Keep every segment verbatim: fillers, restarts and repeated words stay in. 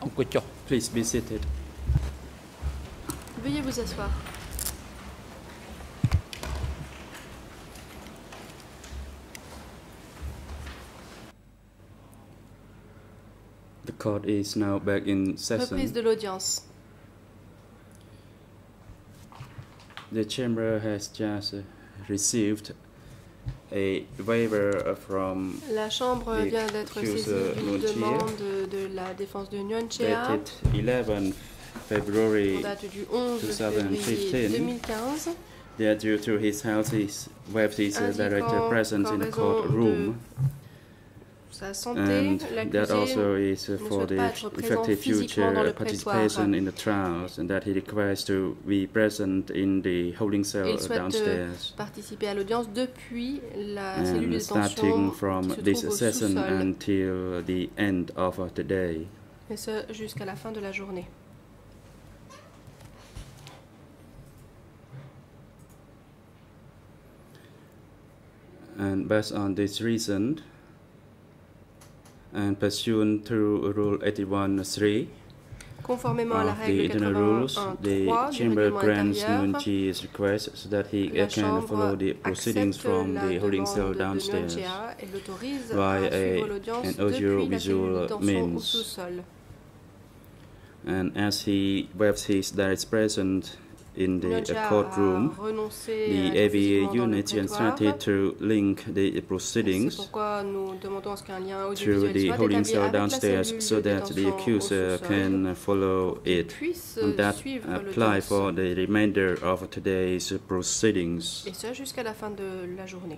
Please be seated. Veuillez vous asseoir. The court is now back in session. Reprise de l'audience. The chamber has just received a waiver from La Chambre the vient d'être accuser saisie d'une Nuon Chea, demande de, de la défense de Nuon Chea, dated eleventh February en date du onze twenty février deux fifteen, mille quinze, that due to his health, his wife is uh, directly indiquant present qu'en in the raison courtroom, de sa santé, and that also l'accusé is uh, ne for souhaite the pas être présent effective physiquement dans future le pressoir. participation in the trials, and that he requires to be present in the holding cell Il souhaite euh, downstairs. participer à l'audience depuis la cellule de And starting détention from qui se this trouve au session sous-sol, until the end of uh, the day. et ce jusqu'à la fin de la journée. And based on this reason, and pursuant to Rule eighty-one point three Conformément à la of the règle internal rules, quatre-vingt-un the point trois du chamber règlement grants intérieur, Nuon Chea's request so that he la can follow Chambre the proceedings accepte from la the holding cell demande de Nuon downstairs Chea et l'autorise by à suivre a- l'audience an depuis la cellule de audiovisual détention au means. sous-sol. And as he waives his direct presence in the Nuon Chea uh, a courtroom, renoncé the à A être V physiquement A dans le unit prétoire. instructed to link the C'est proceedings pourquoi nous demandons à ce qu'un lien to audiovisuel the soit holding établi cell avec la downstairs cellule so de that the détention au accuser sous-sol can follow pour qu'il it. puisse And that suivre apply l'audience. for the remainder of today's proceedings. Et ce jusqu'à la fin de la journée.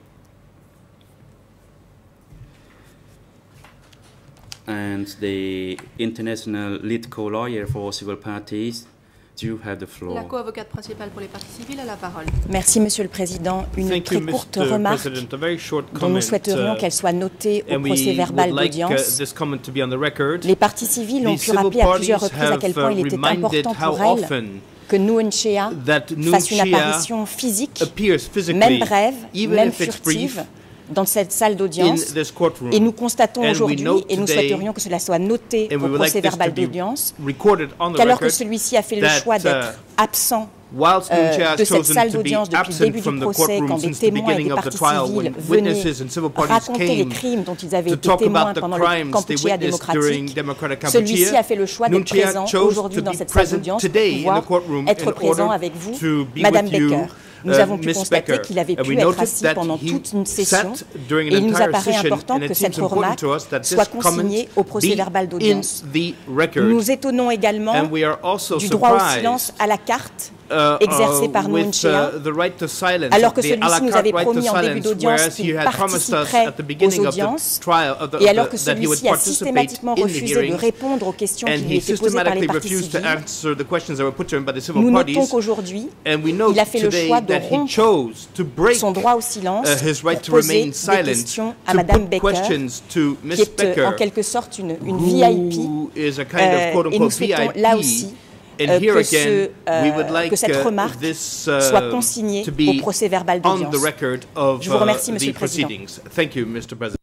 And the international lead co-lawyer for civil parties, you have the La floor. co-avocate principale pour les parties civiles a la parole. Merci, Monsieur le Président. Une Thank très you, courte Mister remarque President. A very short dont comment, nous souhaiterions uh, qu'elle soit notée au and we procès-verbal would like uh, d'audience. this comment to be on the record. Les parties civiles ont The pu civil rappeler à plusieurs parties reprises à quel have point uh, il était reminded important how pour elles often que Nuon Chea that Nuon fasse une Chea apparition physique, appears physically, même brève, even même if it's brief, furtive, dans cette salle in d'audience. this courtroom. Et nous constatons And we aujourd'hui, note et nous today, souhaiterions que cela soit noté and we au would like this to procès-verbal be d'audience, recorded on the qu'alors que record, celui-ci a fait le that, choix uh, d'être absent whilst Nuon euh, Chea has de cette chosen salle to be d'audience depuis le absent début from du the procès, courtroom quand des since the témoins et des beginning of the parties trial, civiles when venaient witnesses and civil parties raconter les came crimes dont ils avaient to été talk témoins about the pendant le crimes they Kampuchea witnessed during démocratique, Democratic celui-ci Kampuchea, a fait le choix Nuon d'être Chea présent chose aujourd'hui to dans be cette salle present d'audience pour today in the pouvoir courtroom être in présent order avec vous, to be Madame with you, Becker. Nous uh, avons pu Miss constater Becker. qu'il avait And pu we être noted assis that pendant he toute une session sat during an et il nous entire apparaît session, important and it que cette seems important remarque to us that soit this comment consignée au be procès-verbal in d'audience. the record. Nous nous étonnons également And we are also du droit au surprised, silence à la carte uh, exercé uh, par Nuon with, Chea, uh, the right to silence, alors que the à la celui-ci nous carte avait right to promis en début silence, d'audience whereas qu'il he had promised us participerait at the aux beginning of audiences, the trial of the, et alors of que the, that he would celui-ci a participate systématiquement in the refusé de hearings, répondre aux questions and qui lui he étaient posées par les systematically parties refused to civiles. answer the questions that were put to him by the civil Nous notons parties. qu'aujourd'hui, And we note il a fait le today choix de that he rompre chose to break son droit au silence uh, his right pour to poser remain des silent, questions à to Madame put Becker, questions to qui Miss est euh, Becker, en quelque sorte une, une V I P. who is a kind Euh, of quote et nous unquote souhaitons V I P. là aussi And euh, here que, again, ce, euh, we would like que cette uh, remarque this uh, soit consignée to au be procès-verbal on d'audience. the record of Je vous remercie, uh, Monsieur the le Président. proceedings. Thank you, Mister President.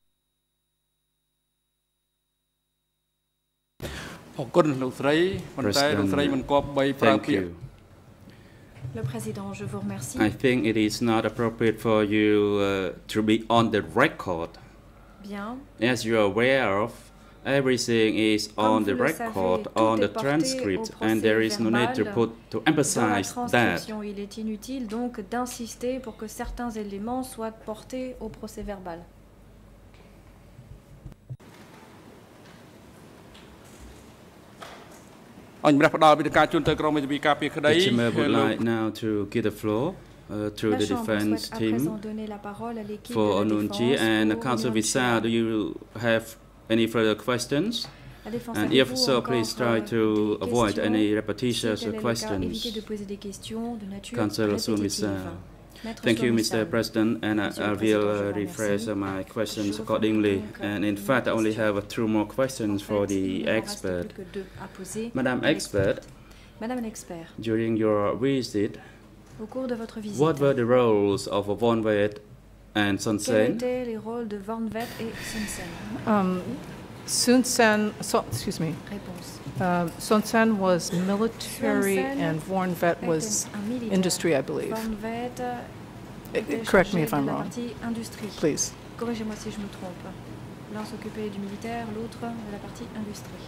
Thank you. Le Président, je vous remercie. I think it is not appropriate for you uh, to be on the record. Bien. As you are aware of, everything is Comme on vous the le record, savez, on tout the est porté transcript, au and there is no need to procès-verbal. put to Dans la emphasize that. transcription, il est inutile donc d'insister pour que certains éléments soient portés au procès-verbal. The chamber would like now to give the floor uh, to La the Chambre defense souhaite à présent team donner la parole à l'équipe for de la Nuon défense Chea and pour Council Nuon Visa. Chea. Do you have any further questions? La défense, And avez-vous if so, encore, please euh, try to des avoid questions? any Si repetitious tel est le cas, questions. évitez de poser des questions de nature Councillor Soon répétitive. Wissam. Maître Thank you, Soon Mister Wissam. President, and I, Monsieur I le will Président, uh, je vous rephrase remercie. my questions Je accordingly. formule donc, And in une fact, I only question. have uh, two more questions En for fait, il the ne me reste expert. plus que deux à poser Madame à Expert, l'expert. Madame l'expert, during your visit, au cours de votre visite, what were the roles of Von Wet and Son quels Sen? étaient les rôles de Van Vet et Sonsen? Um, Sun Sen, so, excuse me, Réponse. um, Sun Sen was military Sun Sen and Vorn Vet was était un militaire. industry, I believe. Von Vet Uh, était Correct me chargé if I'm de la wrong, partie industrie. please. Corrigez-moi si je me trompe. L'un s'occupait du militaire, l'autre de la partie industrie.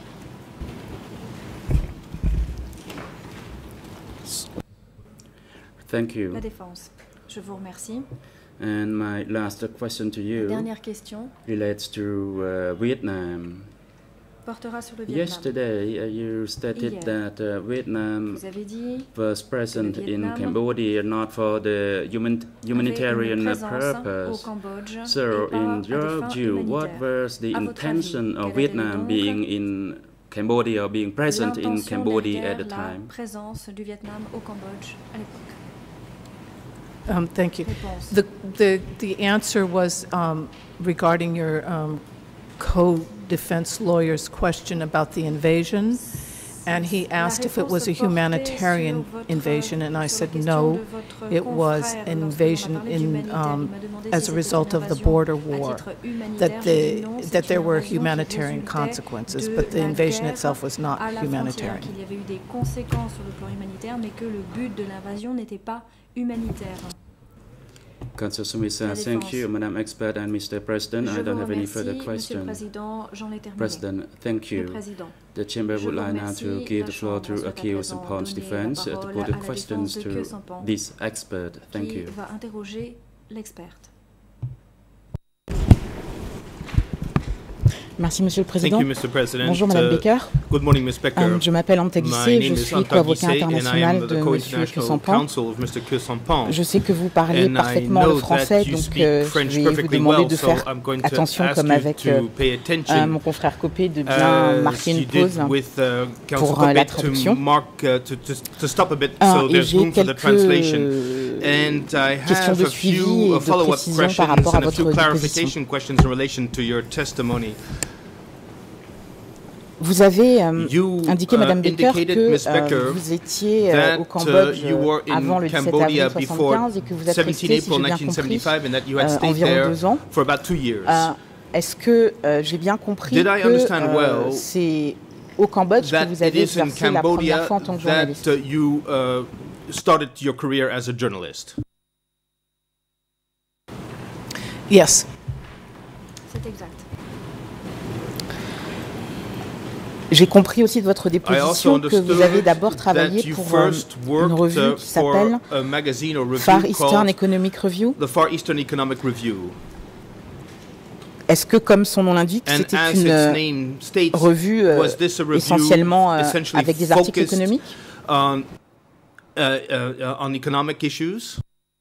Thank you. La défense. Je vous remercie. And my last question to La you dernière question relates to uh, Vietnam. portera sur le Vietnam. Yesterday, uh, you stated Hier. that uh, Vietnam Vous avez dit was present in Vietnam Cambodia not for the human, humanitarian avait une présence au purpose. Cambodge So, et pas in à des your fins view, what humanitaires. was the À votre intention avis, of quelle était Vietnam donc being in Cambodia or being present in L'intention Cambodia at derrière the la time? présence du Vietnam au Cambodge à l'époque. Um, thank you. Réponse. The, the, the answer was um, regarding your um, co-defense lawyer's question about the invasion, and he La asked if it réponse was a portait humanitarian sur votre- invasion, and I sur said la question no, de votre it was confrère an lorsque l'on a invasion parlé in, d'humanitaire. um, Il m'a demandé as si a c'était result une of the invasion border à war, titre humanitaire. that, J'ai dit the, non, c'est that une there were invasion qui humanitarian résultait consequences, de but the la invasion guerre itself was not à la frontière, humanitarian. qu'il y avait eu des conséquences sur le plan humanitaire, mais que le but de l'invasion n'était pas humanitaire. Councillor Sumisa, La thank défense. you, Madam Expert and Mister President. Je I don't vous have any remercie, further Monsieur le questions. Président. J'en ai terminé. President, thank Le you. Président. The Chamber Je would vous like now remercie. to give La the floor Chambre to souhaite à Akio présent Samphan's donner la defense uh, to parole put à the la questions défense de to Kyo Sampan, this expert. Thank qui you. va interroger l'experte. Merci, Monsieur le Thank Président. you, Mister President. Bonjour, Madame Uh, Becker. Good morning, Miz Becker. Euh, je m'appelle Anta My Guissé, name je is suis Anta co-avocat Guissé, and I international am de the Monsieur co-international Kyo-Sampan. counsel of Mister Kyo-Sampan. Je sais que vous parlez And I parfaitement know le français, that you donc speak euh, French je vais vous perfectly demander well, de so faire I'm going to attention, ask comme you avec to euh, pay euh, attention mon confrère Copé, de bien as marquer you une did pause with uh, Council pour euh, la Copé to traduction. mark uh, to, to, to stop a bit Ah, so et there's j'ai room for the quelques translation. euh, And I questions have de a suivi few et uh, de follow-up précision par questions rapport à and a votre few déposition. clarification questions in relation to your testimony. Vous avez euh, You, indiqué, uh, Madame Becker, indicated, que Miss euh, Becker, vous étiez euh, that au Cambodge uh, you were euh, in avant le dix-sept Cambodia avril before soixante-quinze et que vous êtes seventeenth resté, si April j'ai bien nineteen compris, seventy-five, and that you had euh, stayed environ there deux ans. for about two years. Euh, Est-ce que euh, j'ai bien compris Did I que understand euh, well c'est au Cambodge que that vous it avez is in exercé la première Cambodia fois en tant que that journaliste? uh, you uh, started your career as a journalist? Yes. C'est exact. J'ai compris aussi de votre I also déposition que vous understood avez d'abord that travaillé you pour euh, first une worked revue uh, qui for s'appelle a magazine or review Far Eastern called Economic Review. the Far Eastern Economic Review. Est-ce que, comme son nom l'indique, And c'était as une its euh, name states, revue euh, was this a review essentiellement euh, essentially avec des articles focused économiques? on, uh, uh, uh, on economic issues?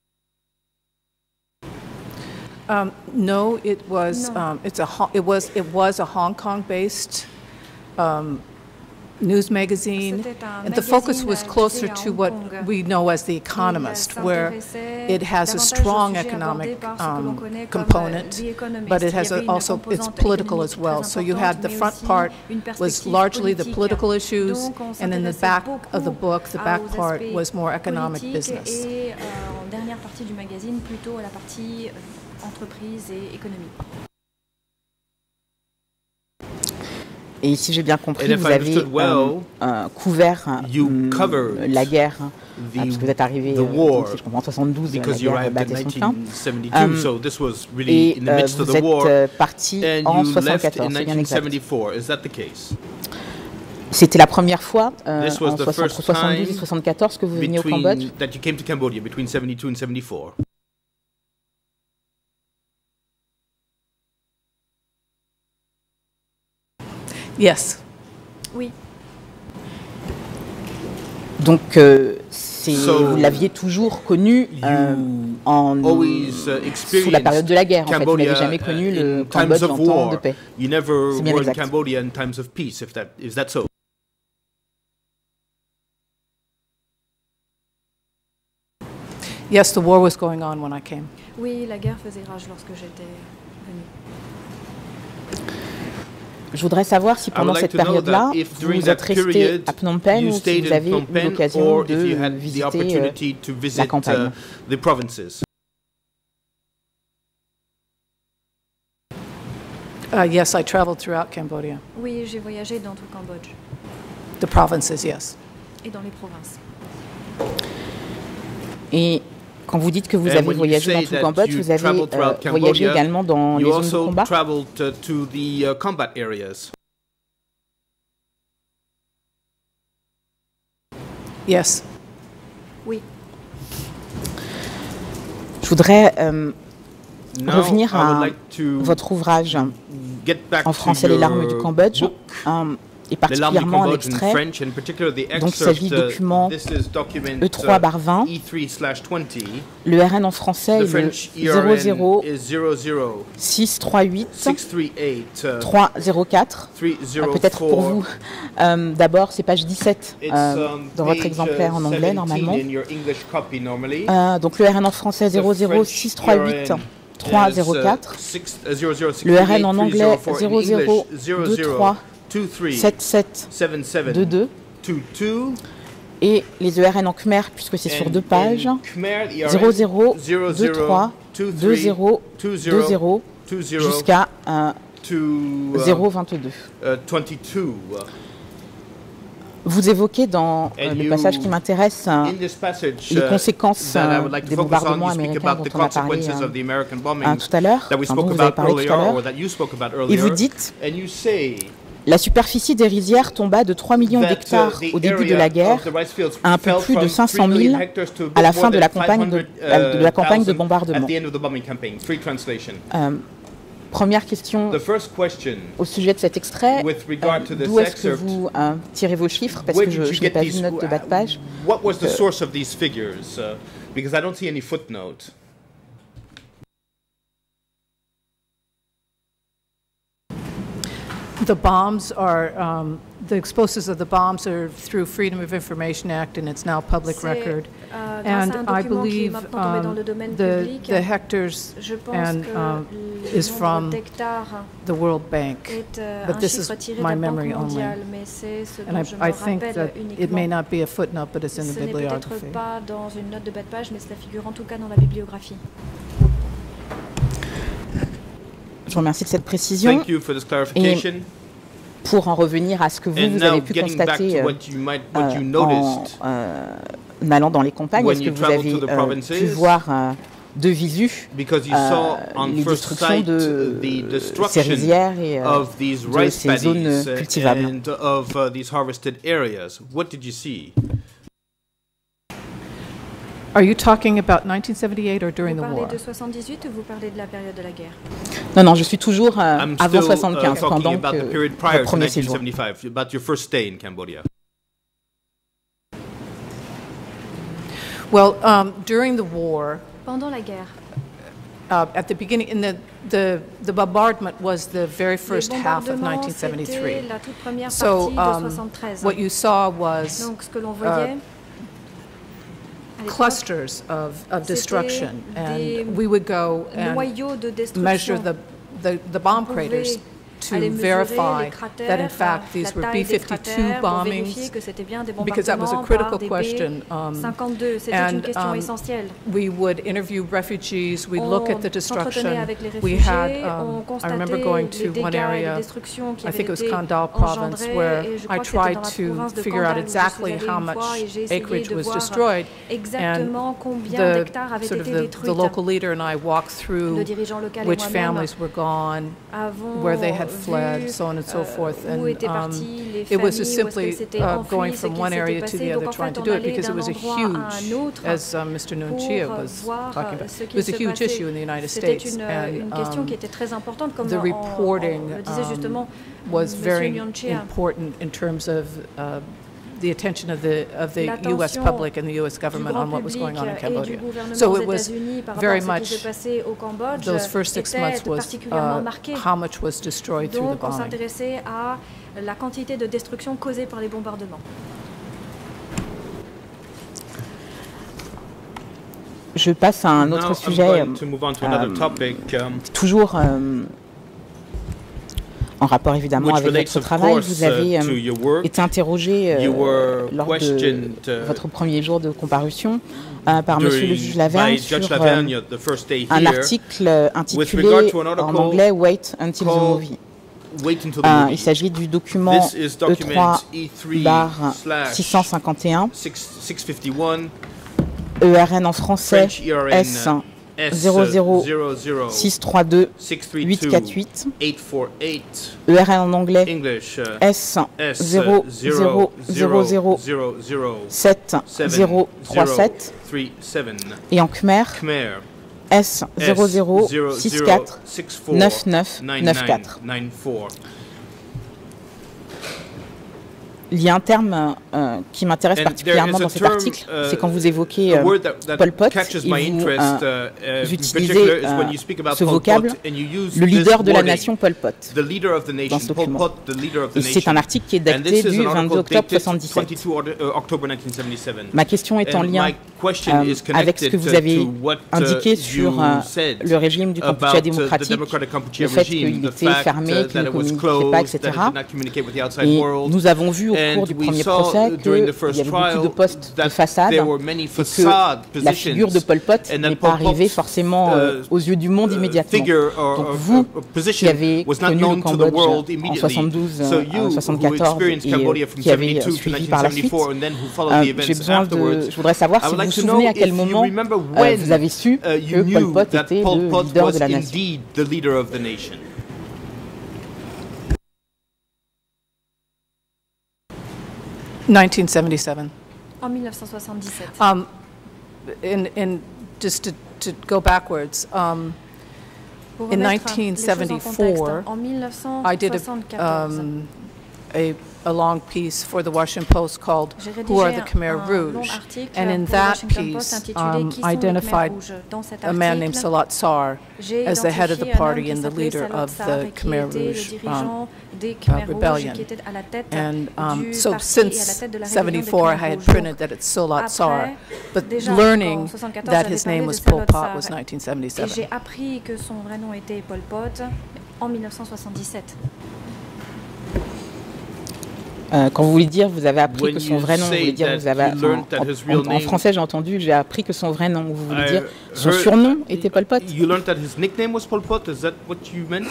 Um, no, it was. No. Um, it's a. Ho- It was. It was a Hong Kong-based um, news magazine, C'était un and the focus magazine, was euh, closer basé à to Hong what Kong. we know as The Il Economist, where s'intéressait it has a davantage aux strong sujets economic abordés par ce que l'on um, connaît comme, component, The Economist. but it Il y has avait a, une also it's composante political as économique well. très So you had the importante, front mais part aussi une was perspective largely the politique. political issues, Donc, on and then the s'intéressait back of the beaucoup book, the à- back aux part aspects was more economic politiques business. Et euh, en dernière partie du magazine, plutôt à la partie euh, entreprise et économie. Et si j'ai bien compris, And if vous I avez understood well, euh, euh, couvert you hum, covered la guerre, the- ah, parce que vous êtes arrivé, the euh, war, donc, si je comprends, en soixante-douze, la because you guerre arrived battait in son plein. nineteen seventy-two, Um, so this was really Et in the euh, midst of vous the êtes war, euh, parti and en you left soixante-quatorze, in c'est bien nineteen exact. seventy-four. Is that the case? C'était la première fois euh, This was en the soixante- first entre soixante-douze et time soixante-quatorze que vous veniez au Cambodge. Between, that you came to Cambodia between seventy-two and seventy-four. Yes. Oui, Donc, euh, c'est- So, vous l'aviez toujours connu euh, You en, always uh, sous la experienced période de la guerre. En fait, vous Cambodia n'avez jamais uh, connu le in Cambodge times en of temps war. de paix. You never C'est bien were in exact. Cambodia in times of peace. If that is that so? Yes, the war was going on when I came. oui, la guerre faisait rage lorsque j'étais venue. Je voudrais savoir si I pendant would like cette to know période-là, that if vous during êtes that resté period à Phnom Penh you ou si stayed vous in avez Phnom eu Penh, l'occasion or de if you had the visiter euh, opportunity to visit campagne. uh, the provinces. Uh, yes, I traveled throughout Cambodia. Oui, j'ai voyagé dans tout le Cambodge The provinces, yes. et dans les provinces. Et quand vous dites que vous And avez when you voyagé say dans tout le that Cambodge, you vous avez traveled euh, throughout voyagé Cambodia, également dans les You zones de also combat. traveled uh, to the uh, combat areas. Yes. Oui. Je voudrais euh, Now, revenir I would à like to votre ouvrage get back en to français, Les larmes du your Cambodge, book, euh, et Les larmes du particulièrement Cambodge in l'extrait French, and particularly the Donc, il s'agit excerpt, du uh, document this is document E trois barre vingt. E three slash twenty. Le R N en français The est le French E R zéro N zéro is zéro zéro six trois huit six three eight uh, trois zéro quatre. three Euh, zero Peut-être pour four. vous. Euh, D'abord, c'est page dix-sept It's, euh, um, dans votre page, exemplaire en uh, anglais, seventeen normalement. in your English copy normally. Euh, donc le R N en français zéro zéro six trois huit trois zéro quatre. Le R N en anglais zéro zéro deux trois sept sept deux deux. Et les E R N en khmer, puisque c'est sur deux pages, zéro zéro deux trois deux zéro deux zéro jusqu'à euh, zéro vingt-deux. Vous évoquez dans euh, le passage qui m'intéresse euh, les conséquences euh, des bombardements américains dont on a parlé euh, euh, tout à l'heure, enfin, dont vous avez parlé tout à l'heure, et vous dites la superficie des rizières tomba de trois millions d'hectares au début de la guerre à un peu plus de cinq cent mille à la fin de la campagne de, de, la campagne de bombardement. Euh, Première question au sujet de cet extrait, euh, d'où est-ce que vous euh, tirez vos chiffres, parce que je, je n'ai pas vu de note de bas de page. What was the Euh, source of these figures? Uh, because I don't see any footnote. The bombs are, um, the explosives of the bombs are through Freedom of Information Act, and it's now public C'est, record. euh, grâce And à un I document qui est believe maintenant tombé dans um, le domaine the, public. the hectares Je pense and que um, le is nombre from d'hectares the World Bank. est euh, But un this chiffre is tiré de my la Banque memory only. mondiale, mais c'est ce And dont I, je me I think rappelle that it may uniquement. not be a footnote, but it's in the Ce n'est peut-être bibliography. pas dans une note de bas de page, mais cela figure en tout cas dans la bibliographie. Je vous remercie de cette précision. Thank you for this clarification. Pour en revenir à ce que vous, And vous now avez pu getting back constater to euh, what you might, what you euh, en, noticed euh, en allant dans les campagnes, when est-ce que you vous traveled avez to the euh, provinces, pu voir euh, de visu because you euh, saw on les first destructions sight de the ces destruction rizières et euh, of these de rice ces zones paddies euh, cultivables. and of uh, these harvested areas. What did you see? Are you talking about nineteen seventy-eight or during Vous the parlez war? de soixante-dix-huit ou vous parlez de la période de la guerre? Non, non, je suis toujours euh, I'm avant still uh, soixante-quinze, talking pendant about the que period prior le to premier nineteen séjour. seventy-five, about your first stay in Cambodia. Well, um, during the war, Pendant la guerre, uh, at the beginning, in the, the, the bombardment was the very first les half of bombardements, nineteen seventy-three. c'était la toute première So, partie de um, soixante-treize. what you saw was Donc ce que l'on voyait, à l'époque, clusters of, of C'était destruction, des and we would go and noyaux de measure destruction. the, the, the bomb On pouvait craters to aller mesurer verify les cratères, that in fact these la were taille B des fifty-two cratères pour vérifier bombings, que c'était bien des because that was a bombardements critical par des question. B um, cinquante-deux. C'était une and, question um, essentielle. we would interview refugees, we'd look at the On s'entretenait destruction. avec les We réfugiés, had, on um, I constatait remember going les to one dégâts et les area, destructions qui I avaient think it was été Kandal province, engendrées, where et je I crois que c'était dans tried la to province de figure out Kandal où je suis exactly allée how une much fois et j'ai essayé acreage de was voir destroyed. exactement And combien the, d'hectares avaient sort of été the, détruits. the local leader and I walked through Le dirigeant local et which moi-même families were gone, avons where they had vu, fled, so on and so euh, forth. où And étaient um, partis les it was just familles, où est-ce qu'elles simply s'étaient uh, enfuies, going ce from qui one s'était area to passé. the Donc other, en trying fait, to on do it allait because it d'un was a endroit à un huge, autre as uh, Mister pour Nunchia was voir talking about, ce it qui was se a huge passait. issue in the United C'était States. une, And une question um, qui était très importante, comme the on, on reporting le disait justement um, was Monsieur very Nunchia. important in terms of uh, the attention of the of the U S L'attention public and the U S du government grand on what was going on in public et du Cambodia. gouvernement So aux it was États-Unis par very rapport à ce qui much se passait au Cambodge those first six était months was particulièrement uh, marqué. how much was destroyed through the Donc on bombing. s'intéressait à la quantité de destruction causée par les bombardements. Je passe à un autre Now sujet, I'm going to move on to another um, topic. Um, toujours euh, en rapport évidemment avec votre travail. Vous avez euh, été interrogé euh, lors de votre premier jour de comparution euh, par Monsieur le juge Laverne sur euh, un article intitulé en anglais « Wait until the movie ». Euh, il s'agit du document E trois barre six cent cinquante et un, E R N en français S zéro zéro six trois deux huit quatre huit, E R N en anglais S zéro zéro zéro zéro sept zéro trois sept et en Khmer S zéro zéro six quatre neuf neuf neuf quatre. Il y a un terme euh, qui m'intéresse particulièrement dans cet article, uh, c'est quand vous évoquez euh, Pol Pot et vous, euh, vous utilisez euh, ce vocable, le leader de la nation Pol Pot, dans ce document. Et c'est un article qui est daté du vingt-deux octobre mille neuf cent soixante-dix-sept. Ma question est en lien euh, avec ce que vous avez indiqué sur euh, le régime du Kampuchea démocratique, le fait qu'il était fermé, qu'il ne communiquait pas, et cetera. Et nous avons vu au au cours du premier procès qu'il y avait beaucoup de postes de façade et que la figure de Pol Pot n'est pas arrivée forcément euh, aux yeux du monde immédiatement. Donc vous, qui avez connu le Cambodge en soixante-douze, en soixante-quatorze et euh, qui avez suivi par la suite, euh, j'ai besoin de, je voudrais savoir si vous vous souvenez à quel moment euh, vous avez su que Pol Pot était le leader de la nation. nineteen seventy-seven. En mille neuf cent soixante-dix-sept. Um, in, in, just to, to go backwards, um, in nineteen seventy-four, I did a, um, a, a long piece for the Washington Post called Who Are the Khmer Rouge? And in that piece, um, I identified a man named Salat Sar as the head of the party and the leader of the Khmer Rouge um, uh, rebellion. And um, so since seventy-four, I had printed that it's Salat Sar, but learning that his name was Pol Pot was nineteen seventy-seven. J'ai appris que son vrai nom était Pol Pot en mille neuf cent soixante-dix-sept. Euh, quand vous voulez dire, vous avez appris que son vrai nom, vous voulez dire, vous avez, en, en, en français, j'ai entendu, j'ai appris que son vrai nom, vous voulez dire, son surnom était Pol Pot. You learned that his nickname was Pol Pot. Is that what you meant?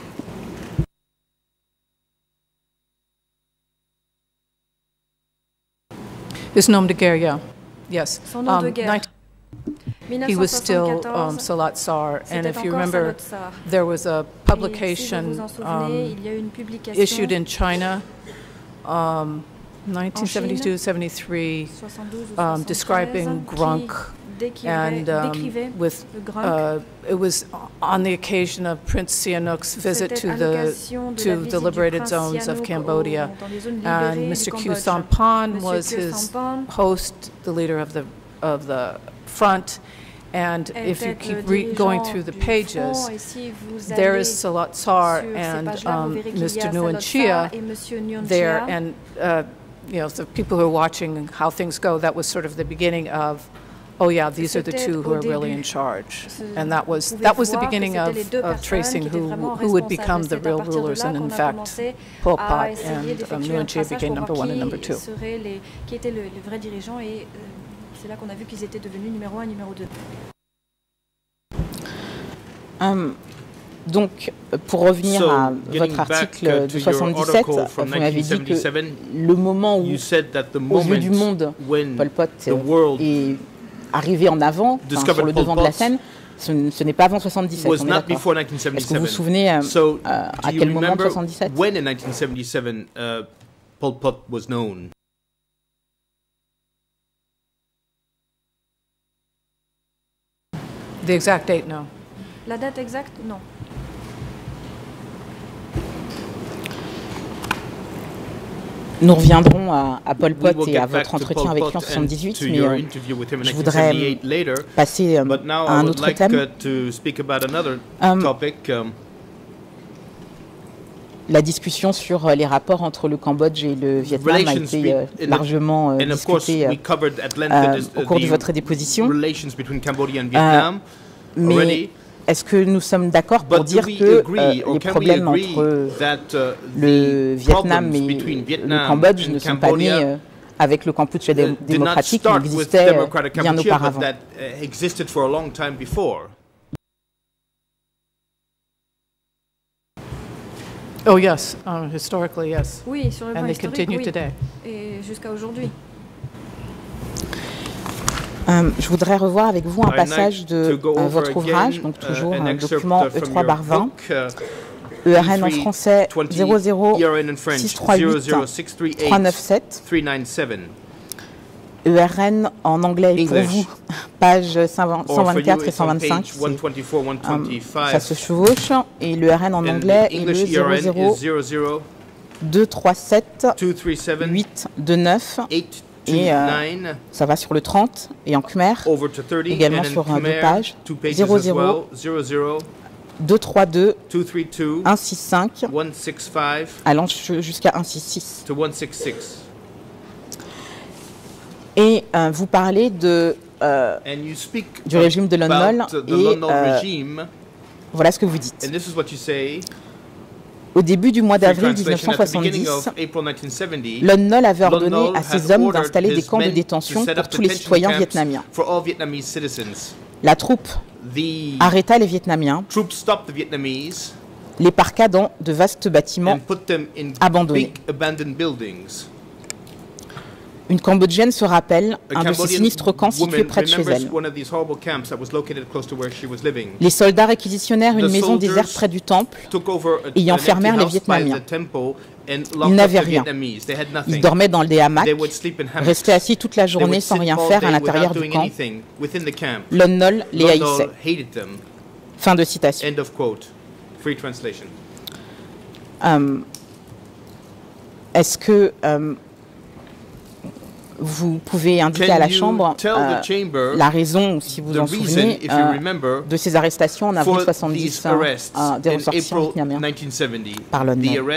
His nom de guerre, yeah, yes. Son nom um, de guerre. He was still um, Salat Sar, and if you remember, there was a publication um, issued in China, um, nineteen seventy-two seventy-three, um, describing Grunk, and um, with uh, it was on the occasion of Prince Sihanouk's visit to the to the liberated zones of Cambodia, and Mister Khieu Samphan was his host, the leader of the of the front. And if you keep re going through the pages, there is Salat Sar and um, Mister Nguyen Chia there, and uh, you know, the people who are watching how things go, that was sort of the beginning of, oh yeah, these are the two who are really in charge, and that was that was the beginning of, of tracing who who would become the real rulers, and in fact, Pol Pot and um, Nguyen Chia became number one and number two. C'est là qu'on a vu qu'ils étaient devenus numéro un et numéro deux. Um, donc, pour revenir so, à votre article de soixante-dix-sept, vous m'avez dit que le moment où, aux yeux du monde, Pol Pot est arrivé en avant, enfin, sur le devant de la scène, ce, ce n'est pas avant soixante-dix-sept, on est d'accord. Est-ce que vous vous souvenez euh, so, euh, à quel moment de soixante-dix-sept? When in nineteen seventy-seven, uh, Pol Pot was known? The exact date, no. La date exacte, non. Nous reviendrons à, à Pol Pot et à votre entretien avec lui en soixante-dix-huit, mais euh, je voudrais passer euh, à un autre thème. Um, La discussion sur les rapports entre le Cambodge et le Vietnam a été euh, largement euh, discutée euh, euh, au cours de votre déposition. Euh, mais est-ce que nous sommes d'accord pour dire que euh, les problèmes entre that, uh, le Vietnam et le Cambodge ne sont pas nés euh, avec le Cambodge dé démocratique, qui existait bien auparavant? Oh yes, um, historically yes. Oui, sur le plan And they historique, continue oui. today. Et jusqu'à aujourd'hui. Euh, je voudrais revoir avec vous un passage de euh, votre ouvrage, donc toujours un document E trois barre vingt, E R N en français zéro zéro six trois huit trois neuf sept, E R N en anglais pour vous, page cent vingt-quatre et cent vingt-cinq, um, ça se chevauche, et le R N en anglais est le zéro zéro deux trois sept huit deux neuf. Et euh, ça va sur le trente et en Khmer, également sur euh, deux pages, zéro zéro deux trois deux un six cinq, allant jusqu'à un six six. Et euh, vous parlez de, euh, du régime de Lon Nol, et euh, voilà ce que vous dites. Au début du mois d'avril mille neuf cent soixante-dix, Lon Nol avait ordonné à ses hommes d'installer des camps de détention pour tous les citoyens vietnamiens. La troupe arrêta les Vietnamiens, les parqua dans de vastes bâtiments abandonnés. Une Cambodgienne se rappelle un de ces sinistres camps situés près de chez elle. Les soldats réquisitionnèrent une maison déserte près du temple et y enfermèrent les Vietnamiens. Ils n'avaient rien. Ils dormaient dans des hamacs, restaient assis toute la journée sans rien faire à l'intérieur du camp. Lon Nol les haïssait. Fin de citation. Um, Est-ce que um, vous pouvez indiquer à la Chambre euh, la raison, si vous en souvenez, euh, de ces arrestations en avril soixante-dix euh, des ressortissants vietnamiens par Lon Nol?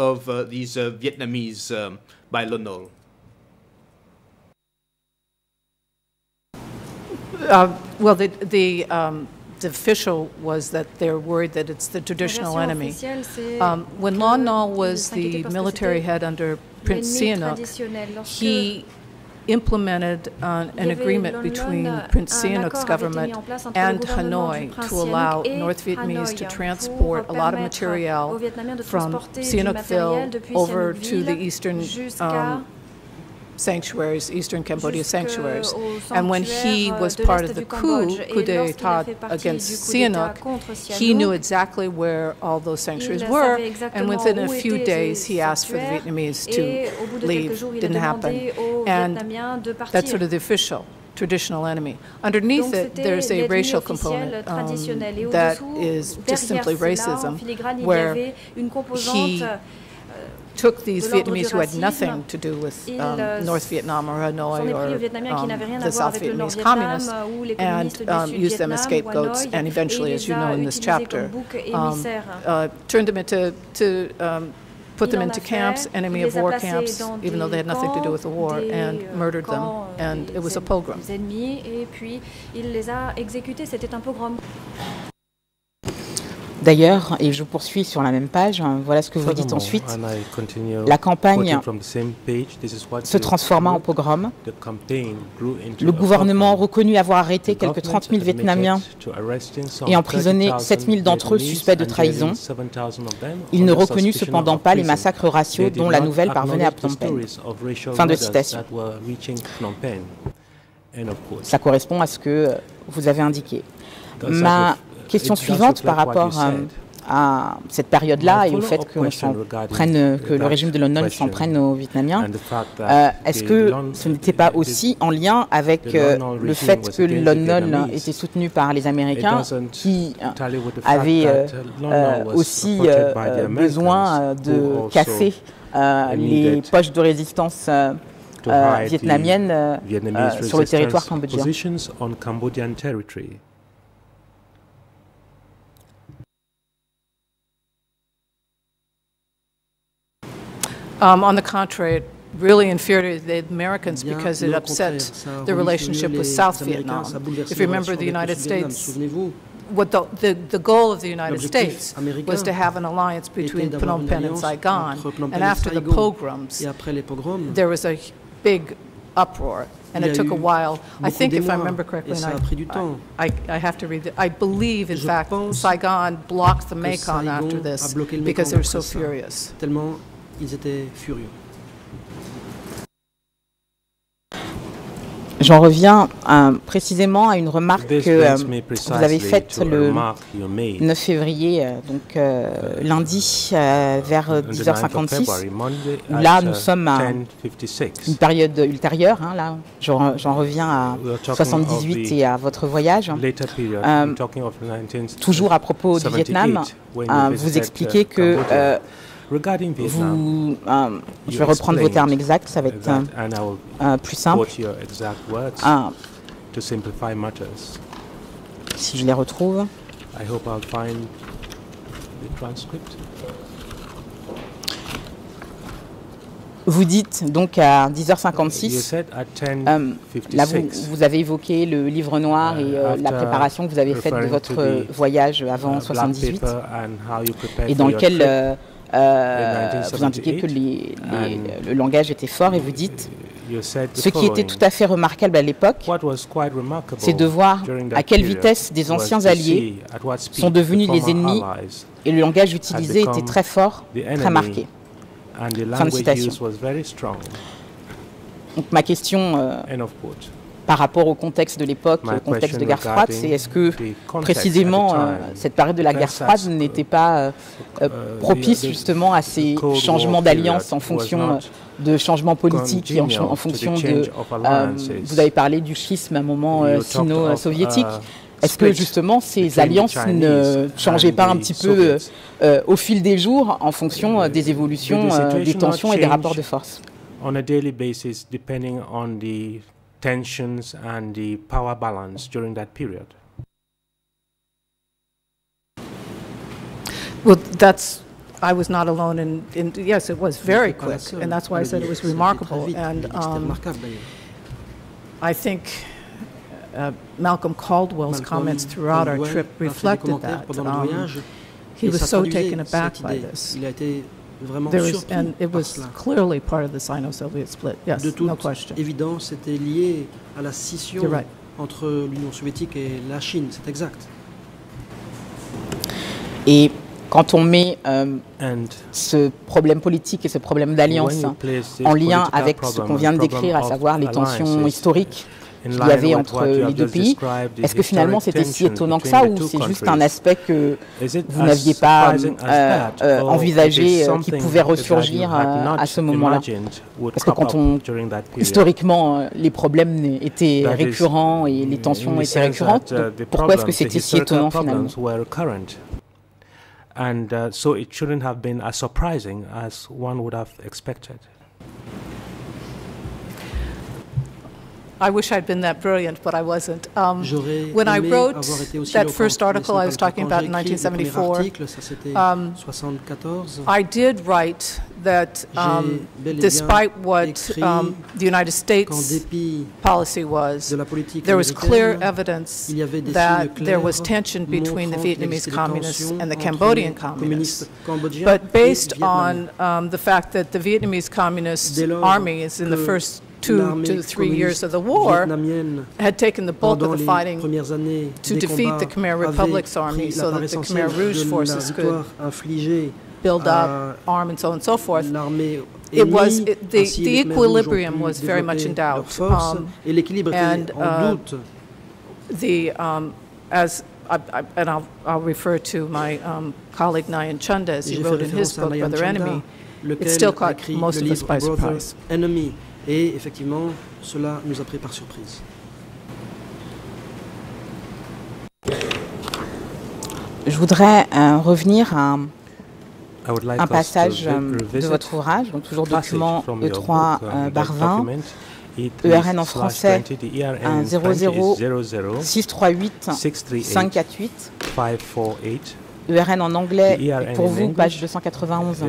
Uh, well, the, the, um, the official was that they're worried that it's the traditional enemy. Um, when Lon Nol was the military head under Prince Sihanouk, he implemented uh, an agreement between Prince Sihanouk's government and Hanoi to allow North Vietnamese to transport a lot of material from Sihanoukville over to the eastern um, sanctuaries, Eastern Cambodia sanctuaries. And when he was part of the coup, coup d'etat against Sihanouk, he knew exactly where all those sanctuaries were, and within a few days he asked for the Vietnamese to leave. Didn't happen. And that's sort of the official traditional enemy. Underneath it, there's a racial component um, that is just simply racism, where he took these Vietnamese who had nothing to do with um, North Vietnam or Hanoi or um, the South Vietnamese communists and um, used them as scapegoats, and eventually, as you know in this chapter, um, uh, turned them into, to, um, put them into camps, enemy of war camps, even though they had nothing to do with the war, and murdered them, and it was a pogrom. D'ailleurs, et je poursuis sur la même page, voilà ce que vous dites ensuite, la campagne se transforma en pogrom. Le gouvernement reconnut avoir arrêté quelques trente mille Vietnamiens et emprisonné sept mille d'entre eux suspects de trahison. Il ne reconnut cependant pas les massacres raciaux dont la nouvelle parvenait à Phnom Penh. Fin de citation. Ça correspond à ce que vous avez indiqué. Ma question suivante par rapport euh, à cette période-là et au fait que, prenne, que le régime de Lon Nol s'en prenne aux Vietnamiens, euh, est-ce que ce n'était pas aussi en lien avec euh, le fait que Lon Nol était soutenu par les Américains qui euh, avaient euh, euh, aussi euh, besoin de casser euh, les poches de résistance euh, euh, vietnamiennes euh, euh, sur le territoire cambodgien? Um, on the contrary, it really infuriated the Americans because it upset the relationship with South Vietnam. If you remember, the United States what the, the, the goal of the United States was to have an alliance between Phnom Penh and Saigon. And after the pogroms, there was a big uproar. And it took a while. I think, if I remember correctly, and I, I, I have to read it, I believe, in fact, Saigon blocked the Mekong after this because they were so furious. Tellement ils étaient furieux. J'en reviens euh, précisément à une remarque que euh, vous avez faite le neuf février, euh, donc euh, lundi, euh, vers dix heures cinquante-six, où là nous sommes à une période ultérieure, hein, là j'en reviens à soixante-dix-huit et à votre voyage. Euh, toujours à propos du Vietnam, euh, vous expliquez que euh, Vous, euh, je vais reprendre vos termes exacts, ça va être euh, euh, plus simple. Ah. Si je les retrouve. Vous dites donc à dix heures cinquante-six, euh, là vous, vous avez évoqué le livre noir et euh, la préparation que vous avez faite de votre voyage avant soixante-dix-huit, et dans lequel euh, Euh, vous indiquez que les, les, le langage était fort, et vous dites ce qui était tout à fait remarquable à l'époque, c'est de voir à quelle vitesse des anciens alliés sont devenus les ennemis, et le langage utilisé était très fort, très marqué. Fin de citation. Donc ma question euh, par rapport au contexte de l'époque, au contexte de guerre froide, c'est est-ce que précisément euh, cette période de la guerre froide n'était pas euh, euh, propice justement à ces changements d'alliance en fonction de changements politiques et en, en fonction de... Euh, vous avez parlé du schisme à un moment euh, sino-soviétique. Est-ce que justement ces alliances ne changeaient pas un petit peu euh, euh, au fil des jours en fonction euh, des évolutions, euh, des tensions et des rapports de force? On a daily basis, depending on the tensions and the power balance during that period. Well, that's, I was not alone in, in yes, it was very quick, and that's why I said it was remarkable. And um, I think uh, Malcolm Caldwell's comments throughout our trip reflected that. Um, he was so taken aback by this. There was, and it was clearly part of the Sino-Soviet split. Yes, no question. Évidence, c'était lié à la scission right. entre l'Union soviétique et la Chine. C'est exact. Et quand on met euh, ce problème politique et ce problème d'alliance en lien avec ce qu'on vient de décrire, à savoir les tensions historiques qu'il y avait entre les deux pays, est-ce que finalement c'était si étonnant que ça, ou c'est juste un aspect que vous n'aviez pas euh, euh, envisagé, euh, qui pouvait ressurgir euh, à ce moment-là? Parce que quand on, historiquement, les problèmes étaient récurrents et les tensions étaient récurrentes, pourquoi est-ce que c'était si étonnant finalement? And uh, so it shouldn't have been as surprising as one would have expected. I wish I'd been that brilliant, but I wasn't. Um, when I wrote that first article I was talking about in nineteen seventy-four, um, I did write that um, despite what um, the United States policy was, there was clear evidence that there was tension between the Vietnamese communists and the Cambodian communists. But based on um, the fact that the Vietnamese Communist Army is in the first two to three years of the war, had taken the bulk of the fighting to defeat the Khmer Republic's army so that the Khmer Rouge forces could build up, arm, and so on and so forth. It was, it, the, the equilibrium was very much in doubt. Um, and uh, the, um, as I, I, and I'll, I'll refer to my um, colleague Nyan Chunda, as he wrote in his book, Brother Enemy, it still caught most of us by surprise. Et effectivement, cela nous a pris par surprise. Je voudrais euh, revenir à un, like un passage euh, de votre ouvrage, donc toujours document E trois barre vingt, E R N en français zéro zéro six trois huit cinq quatre huit. E R N en anglais, pour vous, page deux cent quatre-vingt-onze.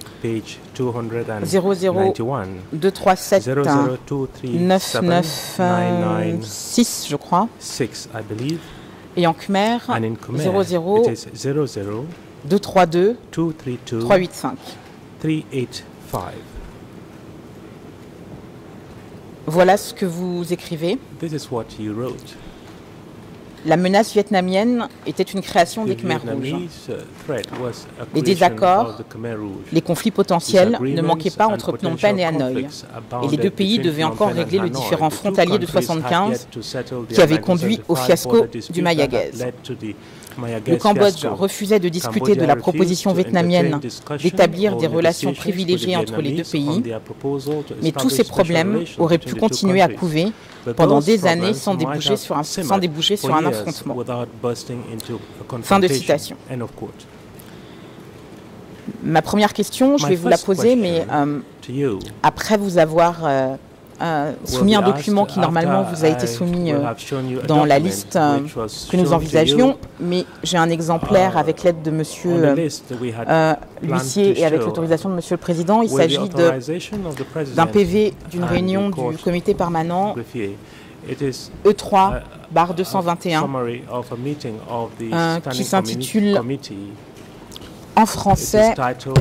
zéro zéro deux trois sept neuf neuf six, je crois. Et en Khmer, zéro zéro deux trois deux trois huit cinq. Voilà ce que vous écrivez. This is what you wrote. La menace vietnamienne était une création des Khmers rouges. Les désaccords, les conflits potentiels ne manquaient pas entre Phnom Penh et Hanoï. Et les deux pays devaient encore régler le différend frontalier de soixante-quinze qui avait conduit au fiasco du Mayagez. Le Cambodge refusait de discuter de la proposition vietnamienne d'établir des relations privilégiées entre les deux pays, mais tous ces problèmes auraient pu continuer à couver pendant des années sans déboucher sur un, sans déboucher sur un affrontement. Fin de citation. Ma première question, je vais vous la poser, mais euh, après vous avoir euh, euh, soumis un document qui normalement vous a été soumis euh, dans la liste euh, que nous envisagions, mais j'ai un exemplaire avec l'aide de Monsieur euh, euh, l'huissier et avec l'autorisation de Monsieur le Président. Il s'agit d'un P V d'une réunion du comité permanent E trois barre deux cent vingt et un euh, qui s'intitule en français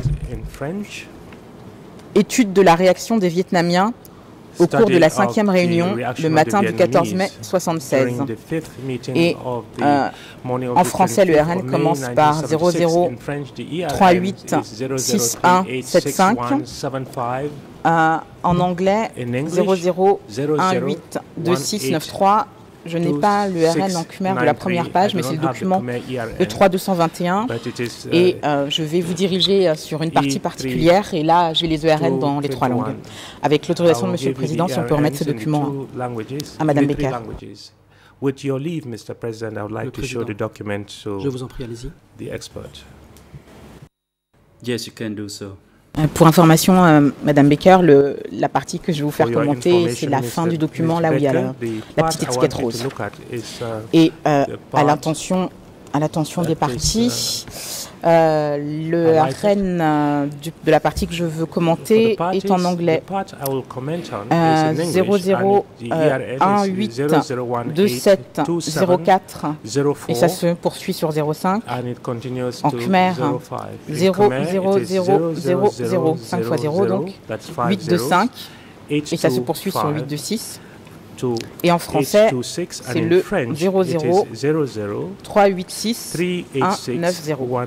« Étude de la réaction des Vietnamiens au cours de la cinquième réunion le matin du quatorze mai soixante-seize ». Et euh, en français, le R N commence par zéro zéro trois huit six un sept cinq. Euh, en anglais, zéro zéro un huit deux six neuf trois. Je n'ai pas le R N en Khmer de la première page, mais c'est le document E trois deux cent vingt et un. Et euh, je vais vous diriger sur une partie particulière. Et là, j'ai les E R N dans les trois langues. Avec l'autorisation de Monsieur le Président, si on peut remettre ce document à Madame Becker. With your leave, Mister President, I would like to show the document to Je vous en prie, allez-y. The expert. Yes, you can do so. Pour information, euh, Madame Becker, le, la partie que je vais vous faire commenter, c'est la fin du document, là où il y a la, la petite étiquette rose. Et euh, à l'intention à l'attention des parties, euh, le R N euh, du, de la partie que je veux commenter est en anglais. Euh, zéro zéro un huit deux sept zéro quatre et ça se poursuit sur zéro cinq. En Khmer, zéro zéro zéro zéro zéro, cinq fois zéro donc, huit deux cinq et ça se poursuit sur huit deux six. Et en français, c'est le zéro zéro trois huit six un neuf zéro.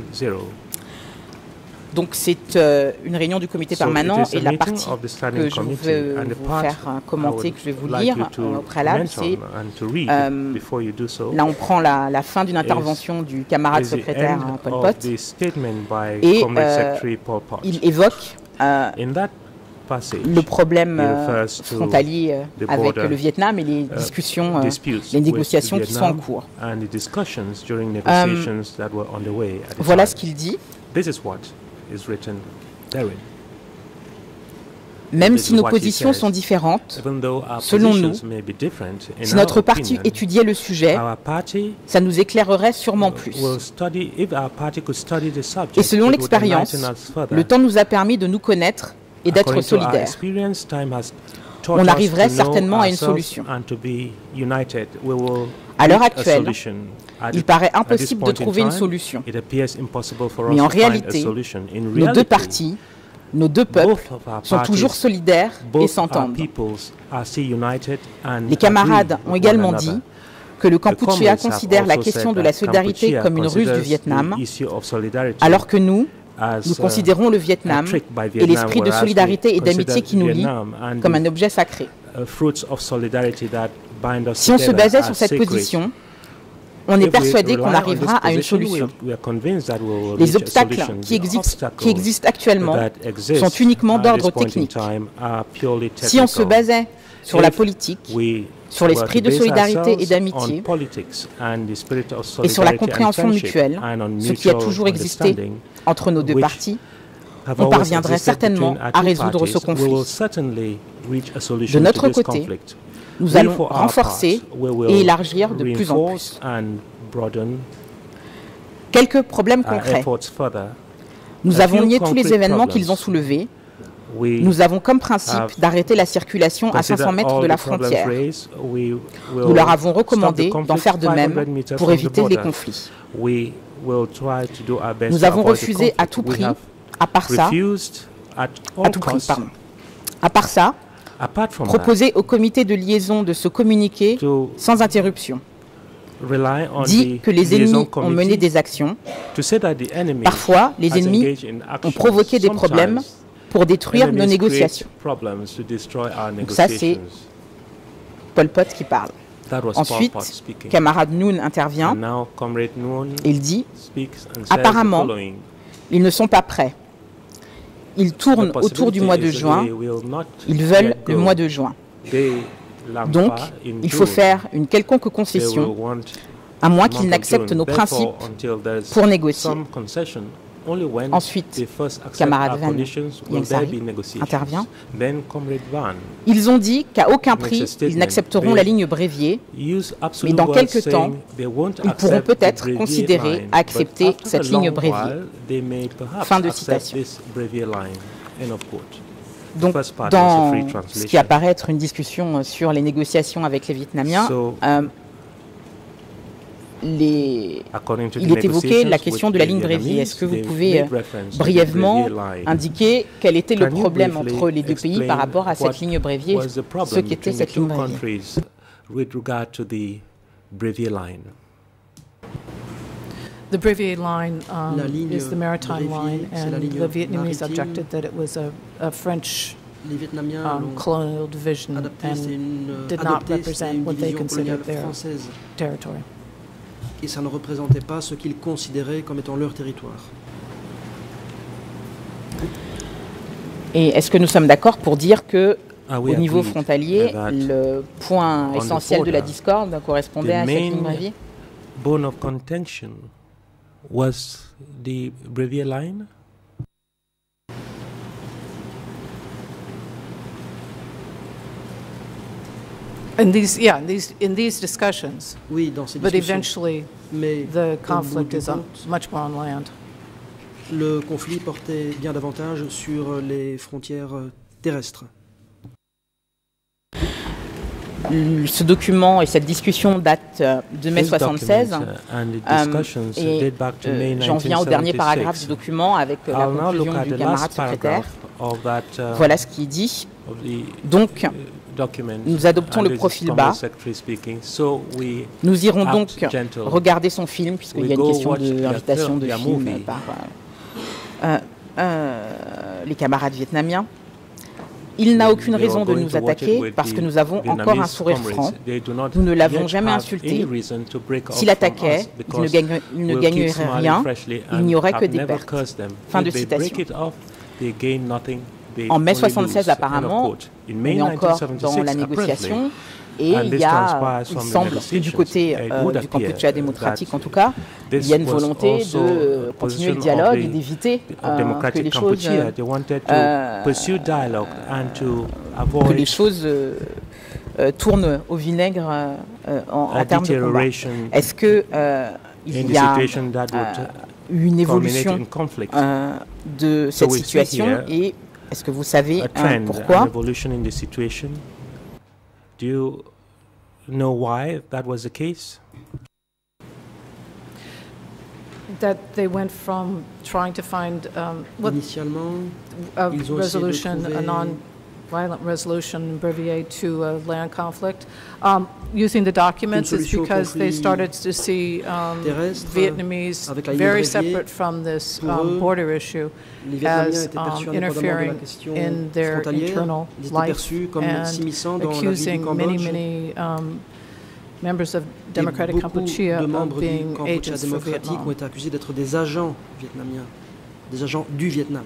Donc c'est euh, une réunion du comité permanent et la partie que je veux vous faire euh, commenter, que je vais vous lire euh, au préalable, c'est euh, là on prend la, la fin d'une intervention du camarade secrétaire hein, Pol Pot et euh, il évoque euh, le problème euh, frontalier euh, avec le Vietnam et les discussions, euh, les négociations qui sont en cours. Euh, voilà ce qu'il dit. Même si nos positions sont différentes, selon nous, si notre parti étudiait le sujet, ça nous éclairerait sûrement plus. Et selon l'expérience, le temps nous a permis de nous connaître et d'être solidaires. On arriverait certainement à une solution. À l'heure actuelle, il paraît impossible de trouver une solution. Mais en réalité, nos deux partis, nos deux peuples sont toujours solidaires et s'entendent. Les camarades ont également dit que le Kampuchea considère la question de la solidarité comme une ruse du Vietnam, alors que nous, nous considérons le Vietnam et l'esprit de solidarité et d'amitié qui nous lie comme un objet sacré. Si on se basait sur cette position, on est persuadé qu'on arrivera à une solution. Les obstacles qui existent, qui existent actuellement sont uniquement d'ordre technique. Si on se basait sur la politique, sur l'esprit de solidarité et d'amitié, et sur la compréhension mutuelle, ce qui a toujours existé entre nos deux partis, on parviendrait certainement à résoudre ce conflit. De notre côté, nous allons renforcer et élargir de plus en plus. Quelques problèmes concrets. Nous avons nié tous les événements qu'ils ont soulevés, nous avons comme principe d'arrêter la circulation à cinq cents mètres de la frontière. Nous leur avons recommandé d'en faire de même pour éviter les conflits. Nous avons refusé à tout prix, à part ça, à tout prix, pardon. À part ça, proposer au comité de liaison de se communiquer sans interruption. Dit que les ennemis ont mené des actions. Parfois, les ennemis ont provoqué des problèmes pour détruire nos négociations. Donc ça, c'est Pol Pot qui parle. Ensuite, camarade Noon intervient. Il dit, apparemment, ils ne sont pas prêts. Ils tournent autour du mois de juin. Ils veulent le mois de juin. Donc, il faut faire une quelconque concession, à moins qu'ils n'acceptent nos principes pour négocier. Ensuite, camarade Van Yangsari intervient. Ils ont dit qu'à aucun prix, ils n'accepteront la ligne Brévier, mais dans quelques temps, ils pourront peut-être considérer à accepter cette ligne Brévier. Fin de citation. Donc, dans ce qui apparaît être une discussion sur les négociations avec les Vietnamiens, euh, les... il est évoqué la question de la ligne Brévier. Est-ce que vous pouvez euh, brièvement indiquer quel était le problème entre les deux pays par rapport à cette ligne Brévier, ce qu'était cette ligne Brévier? The Brevier line um, is the maritime line, and the Vietnamese objected that it was a, a French um, colonial division and did not represent what they considered their territory. Et ça ne représentait pas ce qu'ils considéraient comme étant leur territoire. Et est-ce que nous sommes d'accord pour dire que, au niveau frontalier, le point essentiel de la discorde correspondait à cette ligne Brévier? Bone of contention was the Brevier line? In these, yeah, in these, in these discussions, oui, dans ces but discussions. Eventually, Mais the conflict is on, much more on land. Le conflit portait bien davantage sur les frontières terrestres. Ce document et cette discussion datent de mai soixante-seize euh, et euh, j'en viens au dernier paragraphe du document avec euh, la conclusion du camarade secrétaire. Voilà ce qu'il dit. Donc, nous adoptons le profil bas. Nous irons donc regarder son film, puisqu'il y a une question d'invitation de, de film par euh, euh, les camarades vietnamiens. Il n'a aucune raison de nous attaquer parce que nous avons encore un sourire franc. Nous ne l'avons jamais insulté. S'il attaquait, il ne, gagne, il ne gagnerait rien. Il n'y aurait que des pertes. Fin de citation. En mai soixante-seize, apparemment, on est encore dans la négociation. Et il y a, il semble que du côté euh, du Kampuchea démocratique en tout cas, il y a une volonté de continuer le dialogue et d'éviter euh, que les choses, euh, que les choses euh, euh, tournent au vinaigre euh, en, en termes de combat. Est-ce qu'il euh, y a euh, une évolution euh, de cette situation et est-ce que vous savez euh, pourquoi? Do you know why that was the case? That they went from trying to find um, what Initialement, a ils ont resolution, essayé de trouver a non-violent resolution in Brevier to a land conflict. Um, using the documents is because they started to see um, Vietnamese very separate from this um, border issue as um, interfering in their internal life and accusing many, many um, members of Democratic Kampuchea of being agents for Vietnam. Ont été accusés d'être des agents vietnamiens, des agents du Vietnam.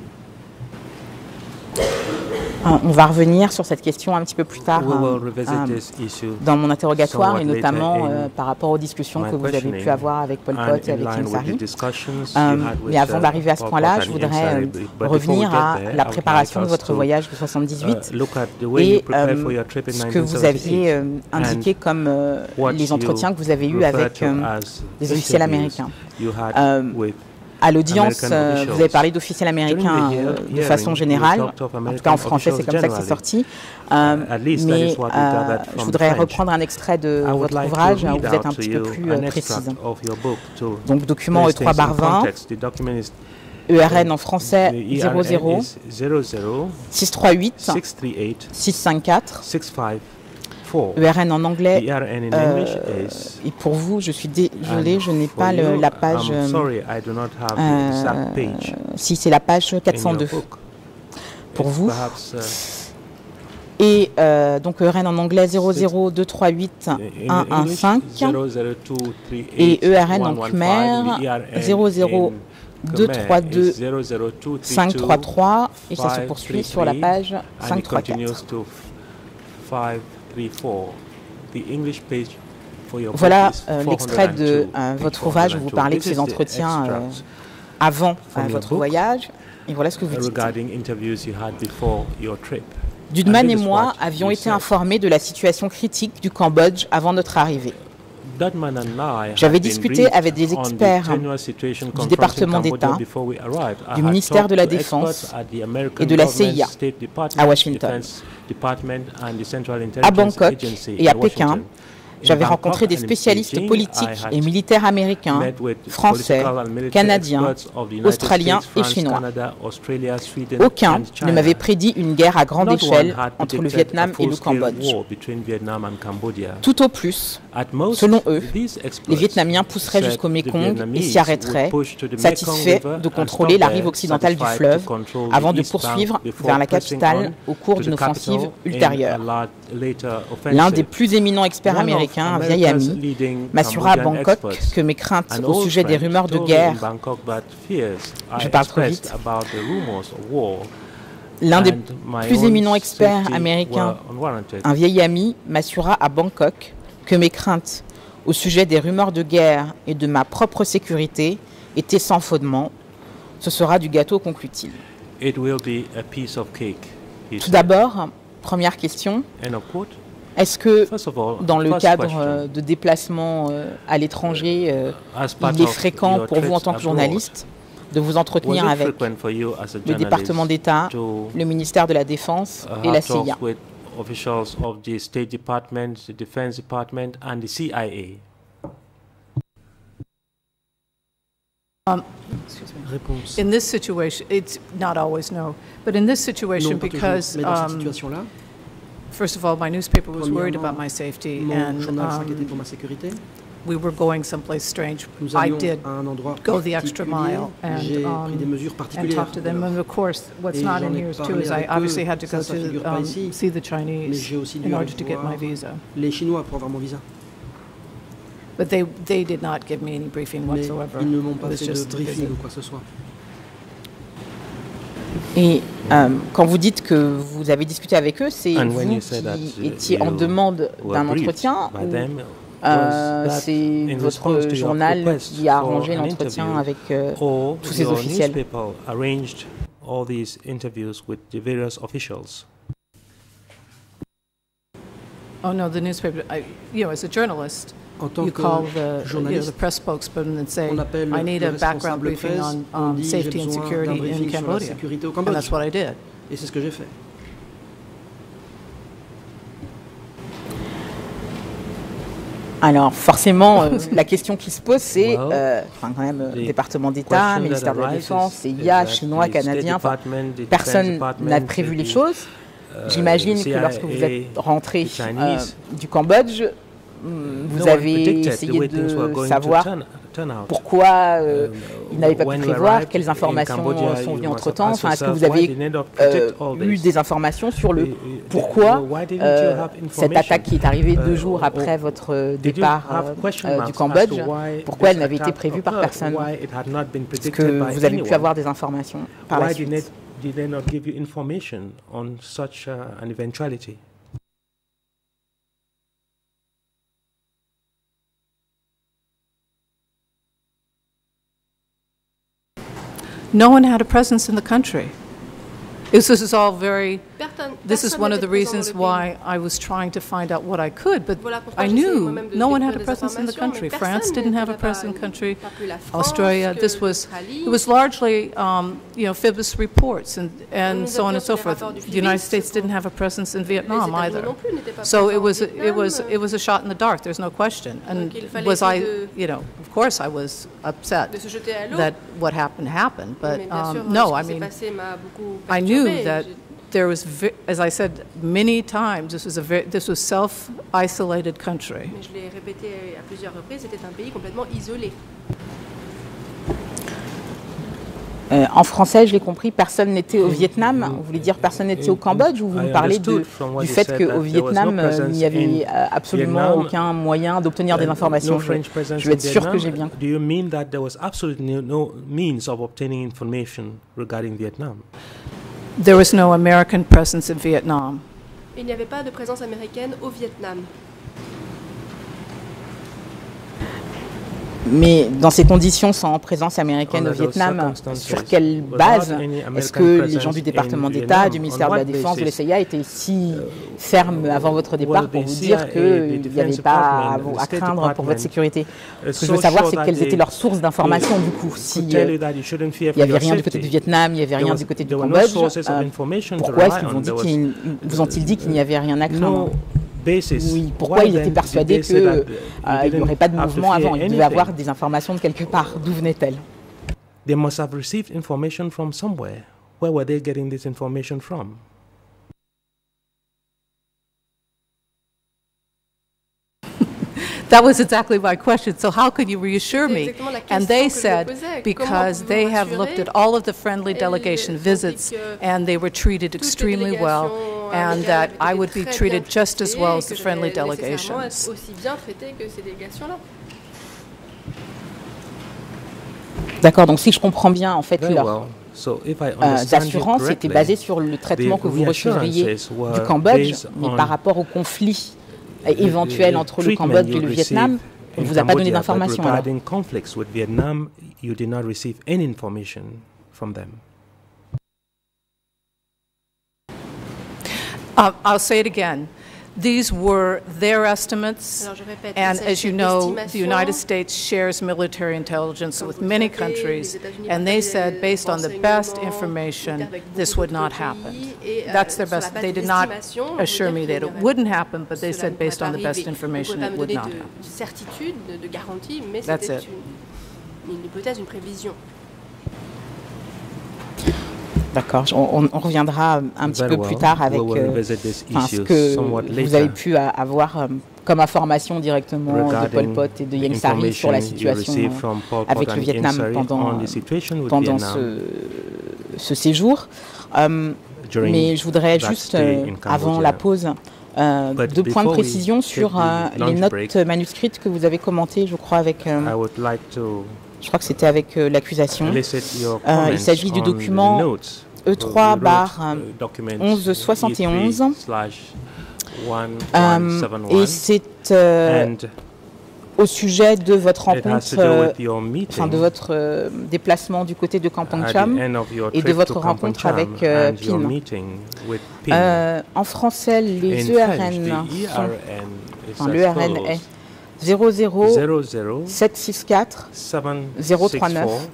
On va revenir sur cette question un petit peu plus tard euh, euh, dans mon interrogatoire et notamment euh, par rapport aux discussions que vous avez pu avoir avec Pol Pot et avec Yangsari. Euh, mais avant d'arriver à ce point-là, je voudrais euh, revenir à la préparation de votre voyage de soixante-dix-huit et euh, ce que vous aviez euh, indiqué comme euh, les entretiens que vous avez eus avec euh, les officiels américains. Euh, à l'audience, euh, vous avez parlé d'officiels américains euh, de façon générale, en tout cas en français, c'est comme ça que c'est sorti. Euh, mais euh, je voudrais reprendre un extrait de votre ouvrage où vous êtes un petit peu plus euh, précise. Donc, document E trois barre vingt, E R N en français zéro zéro six trois huit six cinq quatre. E R N en anglais, euh, et pour vous, je suis désolé, je n'ai pas le, la page, euh, si c'est la page quatre cent deux, pour vous. Et euh, donc E R N en anglais zéro zéro deux trois huit un un cinq, et E R N en khmer zéro zéro deux trois deux cinq trois trois, et ça se poursuit sur la page cinq trois quatre. Voilà euh, l'extrait de euh, votre ouvrage où vous parlez de ces entretiens euh, avant euh, votre voyage. Et voilà ce que vous dites. Dudman et moi avions été informés de la situation critique du Cambodge avant notre arrivée. J'avais discuté avec des experts du département d'État, du ministère de la Défense et de la C I A à Washington. À Bangkok et à Pékin, j'avais rencontré des spécialistes politiques et militaires américains, français, canadiens, australiens et chinois. Aucun ne m'avait prédit une guerre à grande échelle entre le Vietnam et le Cambodge. Tout au plus, selon eux, les Vietnamiens pousseraient jusqu'au Mekong et s'y arrêteraient, satisfaits de contrôler la rive occidentale du fleuve avant de poursuivre vers la capitale au cours d'une offensive ultérieure. L'un des plus éminents experts américains, un vieil ami, m'assura à Bangkok que mes craintes au sujet des rumeurs de guerre, je parle trop vite, l'un des plus éminents experts américains, un vieil ami, m'assura à Bangkok que mes craintes au sujet des rumeurs de guerre et de ma propre sécurité étaient sans fondement. Ce sera du gâteau, conclut-il. Tout d'abord, première question. Est-ce que, dans le cadre de déplacements à l'étranger, il est fréquent pour vous en tant que journaliste de vous entretenir avec le département d'État, le ministère de la Défense et la C I A? Um, in this situation, it's not always no, but in this situation, because um, first of all, my newspaper was worried about my safety, and um, we were going someplace strange. I did go the extra mile and, um, and talk to them. And of course, what's not in here too is I obviously had to go to um, see the Chinese in order to get my visa. But they, they did not give me any briefing whatsoever. Ils ne m'ont pas fait de briefing ou quoi que ce soit. Et euh, quand vous dites que vous avez discuté avec eux, c'est vous qui étiez en demande d'un entretien ou euh, c'est votre journal qui a arrangé l'entretien avec euh, tous ces officiels? Oh no, the newspaper, I, you know, as a journalist, En tant you que call the, journaliste, you know, the press spokesman and say, on appelle I need le a background responsable briefing presse, on on um, dit, safety j'ai and besoin security d'un in briefing sur la Cambodia. sécurité au And Cambodge. that's what I did. Et c'est ce que j'ai fait. Alors forcément, euh, la question qui se pose, c'est, euh, enfin quand même, euh, département d'État, ministère de la Défense, C I A, chinois, canadiens, personne n'a prévu les choses. J'imagine que lorsque vous êtes rentré euh, du Cambodge, vous avez essayé de savoir pourquoi euh, ils n'avaient pas pu prévoir, quelles informations sont venues entre-temps. Enfin, est-ce que vous avez euh, eu des informations sur le pourquoi euh, cette attaque qui est arrivée deux jours après votre départ euh, du Cambodge, pourquoi elle n'avait été prévue par personne? Est-ce que vous avez pu avoir des informations par la suite? Did they not give you information on such uh, an eventuality? No one had a presence in the country. This is all very this is one of the reasons why I was trying to find out what I could, but I knew no one had a presence in the country. France didn't have a presence in the country. Australia, this was, it was largely, um, you know, Phoebus reports and, and so on and so forth. The United States didn't have a presence in Vietnam either. So it was, it was, it was a shot in the dark, there's no question. And was I, you know, of course I was upset that what happened happened, but um, no, I mean, I knew that there was, as I said many times, this was a very, this was self-isolated country. Mais je l'ai répété à plusieurs reprises, c'était un pays complètement isolé. Euh, en français, je l'ai compris, personne n'était au Vietnam. Vous voulez dire personne n'était au Cambodge, ou vous nous parlez de, du fait qu'au Vietnam, il n'y avait absolument aucun moyen d'obtenir des informations? Je, je veux être sûr que j'ai bien compris. Do you mean that there was absolutely no means of obtaining information regarding Vietnam? There was no American presence in Vietnam. Il n'y avait pas de présence américaine au Vietnam. Mais dans ces conditions, sans présence américaine au Vietnam, sur quelle base est-ce que les gens du département d'État, du ministère de la Défense, de l'S I A étaient si fermes avant votre départ pour vous dire qu'il n'y avait pas à, à craindre pour votre sécurité? Ce que je veux savoir, c'est quelles étaient leurs sources d'information du coup. S'il n'y avait rien du côté du Vietnam, il n'y avait rien du côté du Cambodge, euh, pourquoi est-ce qu'ils vous, qu vous ont-ils dit qu'il n'y avait rien à craindre? Oui, pourquoi ils étaient persuadés qu'il euh, n'y aurait pas de mouvement avant? Ils devaient avoir des informations de quelque part. D'où venaient-elles? They must have received information from somewhere. Where were they getting this information from? That was exactly my question. So how could you reassure me? And they said because they have looked at all of the friendly delegation visits and they were treated extremely well, and that I would be treated just as well as the friendly delegations. D'accord, donc si je comprends bien, en fait, leur euh, assurance était basée sur le traitement que vous recevriez du Cambodge, mais par rapport au conflit éventuel entre le Cambodge et le Vietnam, on ne vous a pas donné d'informations. Uh, I'll say it again. These were their estimates, and as you know, the United States shares military intelligence with many countries, and they said, based on the best information, this would not happen. That's their best. They did not assure me that it wouldn't happen, but they said, based on the best information, it would not happen. That's it. D'accord, on, on reviendra un petit peu plus tard avec euh, ce que vous avez pu avoir euh, comme information directement de Pol Pot et de Ieng Sary sur la situation euh, avec le Vietnam pendant, pendant ce, ce séjour. Euh, mais je voudrais juste, euh, avant la pause, euh, deux points de précision sur euh, les notes manuscrites que vous avez commentées, je crois, avec... Euh, je crois que c'était avec euh, l'accusation. Euh, il s'agit du document E trois barre onze soixante et onze. Euh, et c'est euh, au sujet de votre rencontre, euh, enfin de votre euh, déplacement du côté de Kampong Cham et de votre rencontre avec euh, Pin. Euh, en français, les E R N sont, enfin, l'E R N est zéro zéro sept six quatre zéro trois neuf.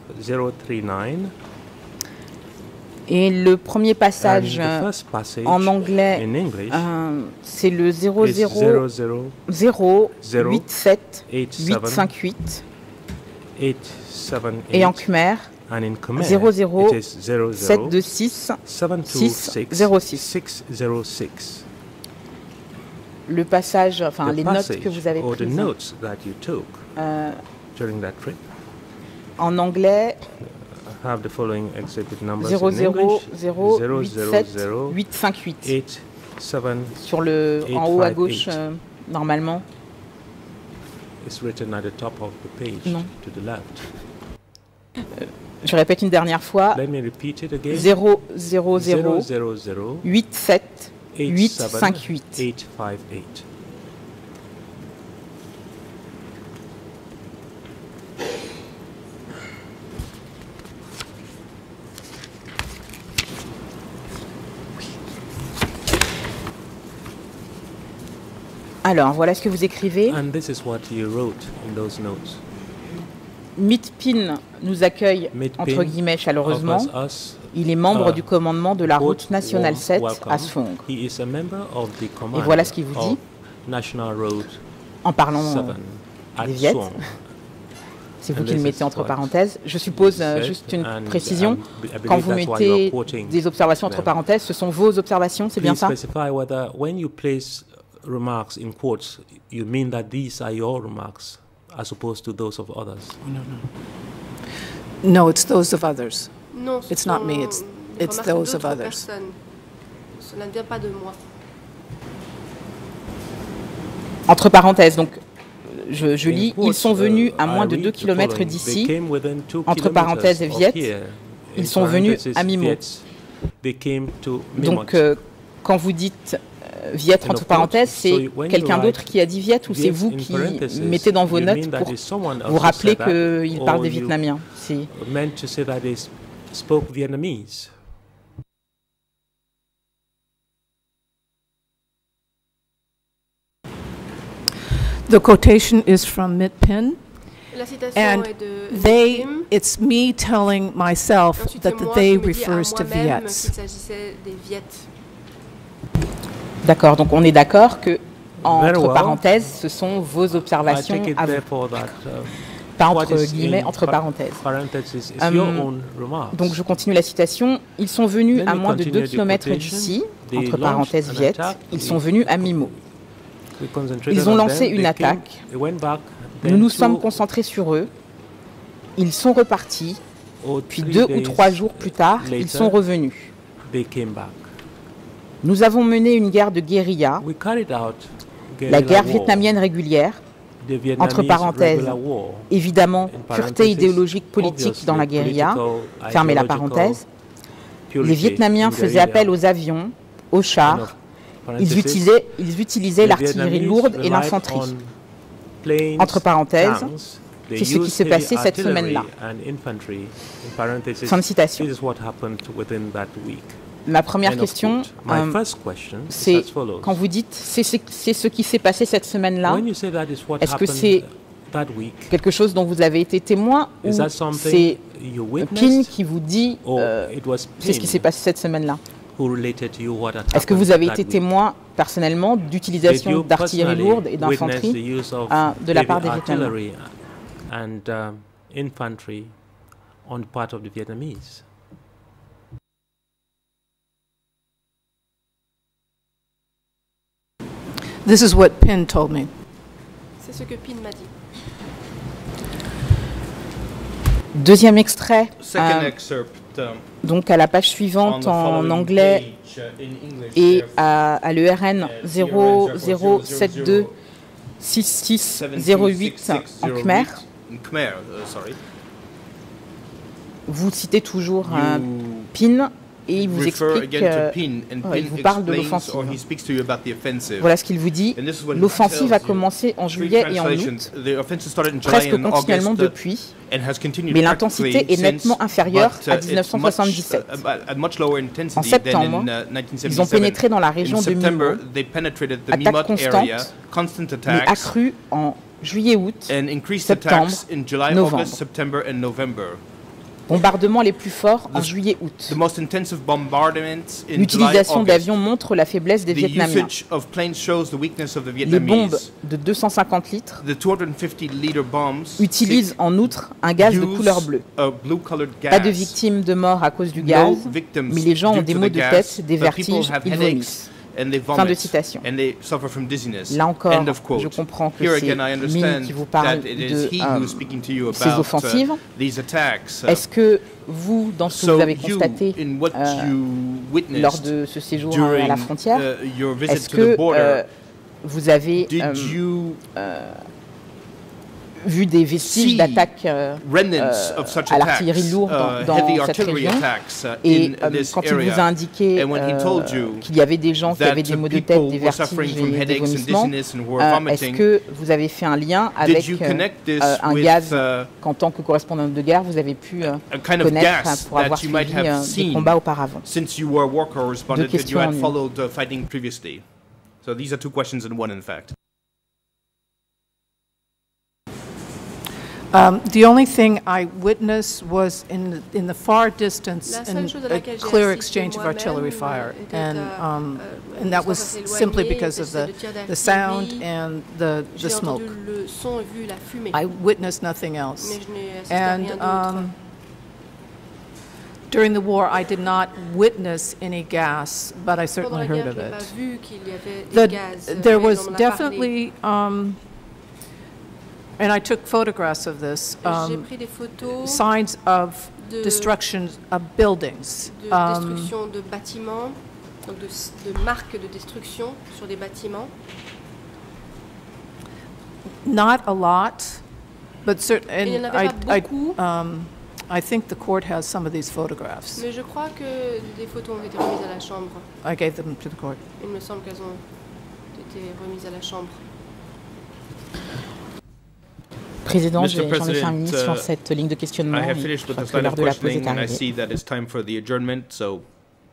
Et le premier passage en anglais, euh, c'est le zéro zéro zéro huit sept huit cinq huit. Et en khmer, zéro zéro sept deux six six zéro six. Le passage, enfin les notes que vous avez prises euh, en anglais, zéro zéro zéro huit sept huit cinq huit. Sur le, en haut à gauche, euh, normalement. Non. Euh, je répète une dernière fois. zéro zéro zéro huit sept huit cinq huit. Alors, voilà ce que vous écrivez. And this is what you wrote in those notes. Mitpin nous accueille, Mitpin entre guillemets, chaleureusement. Us, Il est membre uh, du commandement de la route nationale sept à Sfong. He is a member of the Et voilà ce qu'il vous dit National Road en parlant des Viettes. C'est vous qui le mettez entre parenthèses. Je suppose, euh, juste une précision, quand vous mettez des observations entre parenthèses, ce sont vos observations, c'est bien ça? Specify whether when you place remarks in quotes, you mean that these are your remarks as opposed to those of others. No, no. No, it's those of others. Non, it's not me, it's, it's those of others. Personnes. Cela ne vient pas de moi. Entre parenthèses, donc, je, je lis, ils sont venus à moins de deux kilomètres d'ici, entre parenthèses Viet, ils sont venus à Mimo. Donc, euh, quand vous dites euh, Viet, entre parenthèses, c'est quelqu'un d'autre qui a dit Viet ou c'est vous qui mettez dans vos notes pour vous rappeler qu'il parle des Vietnamiens? Si. Spoke Vietnamese. The quotation is from Mit Pin, La citation and est de they, Mitpin. it's me telling myself Ensuite, that c'est moi the they qui me dis à refers to moi-même Viets. qu'il s'agissait des Viettes. D'accord, donc on est d'accord que, entre Very well. parenthèses, ce sont vos observations à vous. Pas entre guillemets, entre parenthèses. Um, donc je continue la citation. Ils sont venus à moins de deux kilomètres d'ici, entre parenthèses Viet, ils sont venus à Mimo. Ils ont lancé une attaque. Nous nous sommes concentrés sur eux. Ils sont repartis. Puis deux ou trois jours plus tard, ils sont revenus. Nous avons mené une guerre de guérilla, la guerre vietnamienne régulière. Entre parenthèses, évidemment, pureté idéologique politique dans la guérilla, fermez la parenthèse. Les Vietnamiens faisaient appel aux avions, aux chars, ils utilisaient, ils utilisaient l'artillerie lourde et l'infanterie. Entre parenthèses, c'est ce qui s'est passé cette semaine-là. Fin de citation. Ma première question, euh, c'est quand vous dites c'est ce qui s'est passé cette semaine-là, est-ce que c'est quelque chose dont vous avez été témoin ou c'est Pin qui vous dit euh, c'est ce qui s'est passé cette semaine-là? Est-ce que vous avez été témoin personnellement d'utilisation d'artillerie lourde et d'infanterie euh, de la part des Vietnamiens? This is what Pin told me. C'est ce que Pin m'a dit. Deuxième extrait, Second euh, excerpt, um, donc à la page suivante en anglais page, uh, in English, et à, à l'E R N zéro zéro sept deux six six zéro huit en Khmer. In Khmer, uh, sorry. Vous citez toujours euh, Pin et il vous explique, euh, ouais, il vous parle de l'offensive. Voilà ce qu'il vous dit. L'offensive a commencé en juillet et en août, presque continuellement depuis, mais l'intensité est nettement inférieure à mille neuf cent soixante-dix-sept. En septembre, ils ont pénétré dans la région de Mimo, attaque constante, mais accrue en juillet-août, septembre, novembre. Bombardements les plus forts en juillet-août. L'utilisation d'avions montre la faiblesse des Vietnamiens. Les bombes de deux cent cinquante litres utilisent en outre un gaz de couleur bleue. Pas de victimes de mort à cause du gaz, mais les gens ont des maux de tête, des vertiges, ils vomissent. Fin de citation. Là encore, je comprends que c'est Min qui vous parle de euh, ces offensives. Est-ce que vous, dans ce que vous avez constaté euh, lors de ce séjour à la frontière, est-ce que euh, vous avez euh, euh, vu des vestiges d'attaques euh, euh, à l'artillerie lourde dans, dans cette région? Et euh, quand il vous a indiqué euh, qu'il y avait des gens qui avaient des maux de tête, des vertiges et des vomissements, euh, est-ce que vous avez fait un lien avec euh, euh, un gaz qu'en tant que correspondant de guerre, vous avez pu euh, connaître pour avoir suivi euh, des combats auparavant? Deux questions en une. So these are two questions in one, in fact. Um, the only thing I witnessed was in the, in the far distance and a clear exchange of artillery fire, and um, and that was simply because of the the sound and the the smoke. I witnessed nothing else, and um, during the war I did not witness any gas, but I certainly heard of it. The, there was definitely. Um, And I took photographs of this, um, signs of de, destruction of buildings. De um, destruction de bâtiments, donc de, de marques de destruction sur des bâtiments. Not a lot, but certainly. I, I, um, I think the court has some of these photographs. Mais je crois que des photos ont été remises à la chambre. I gave them to the court. Il me semble qu'elles ont été remises à la chambre. Président, j'en ai fait un ministre sur cette ligne de questionnement. I have finished with the line of questioning, and I see that it's time for the adjournment. So.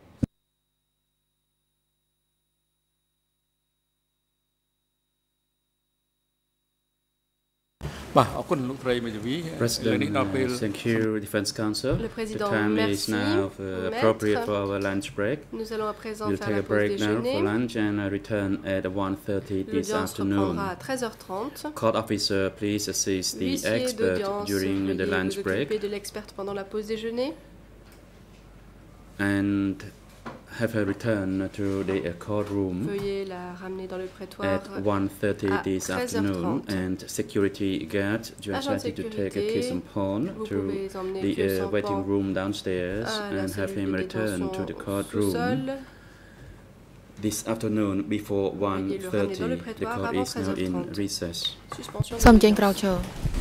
President, uh, thank you, Defense Council. Le président, the time merci, is now uh, appropriate for our lunch break. Nous allons à présent we'll faire take la a break pause now déjeuner. for lunch and uh, return at one thirty this afternoon. À treize heures trente. Court officer, please assist the expert during the lunch break. De l'expert pendant la pause déjeuner. And have her return to the uh, courtroom Veuillez la ramener dans le prétoire at one thirty this afternoon, and security guard just ready to take a kiss and pawn to the uh, waiting room downstairs and have him return to the courtroom this afternoon before one thirty. The court is now in recess. Some Jane Croucher.